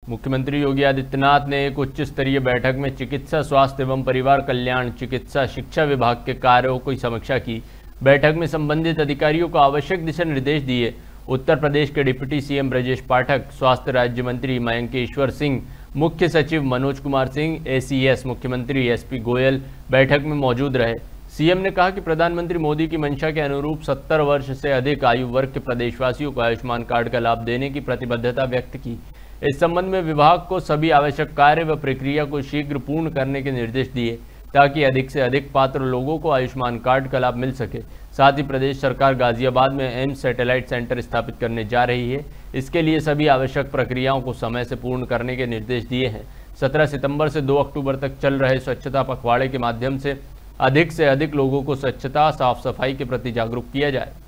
मुख्यमंत्री योगी आदित्यनाथ ने एक उच्च स्तरीय बैठक में चिकित्सा, स्वास्थ्य एवं परिवार कल्याण, चिकित्सा, शिक्षा विभाग के कार्यों की समीक्षा की। बैठक में संबंधित अधिकारियों को आवश्यक दिशा निर्देश दिए। उत्तर प्रदेश के डिप्टी सीएम ब्रजेश पाठक, स्वास्थ्य राज्य मंत्री मयंकेश्वर सिंह, मुख्य सचिव मनोज कुमार सिंह, एसीएस मुख्यमंत्री एसपी गोयल बैठक में मौजूद रहे। सीएम ने कहा कि प्रधानमंत्री मोदी की मंशा के अनुरूप 70 वर्ष से अधिक आयु वर्ग के प्रदेशवासियों को आयुष्मान कार्ड का लाभ देने की प्रतिबद्धता व्यक्त की। इस संबंध में विभाग को सभी आवश्यक कार्य व प्रक्रिया को शीघ्र पूर्ण करने के निर्देश दिए ताकि अधिक से अधिक पात्र लोगों को आयुष्मान कार्ड का लाभ मिल सके। साथ ही प्रदेश सरकार गाजियाबाद में एम्स सैटेलाइट सेंटर स्थापित करने जा रही है। इसके लिए सभी आवश्यक प्रक्रियाओं को समय से पूर्ण करने के निर्देश दिए हैं। 17 सितंबर से 2 अक्टूबर तक चल रहे स्वच्छता पखवाड़े के माध्यम से अधिक लोगों को स्वच्छता, साफ सफाई के प्रति जागरूक किया जाए।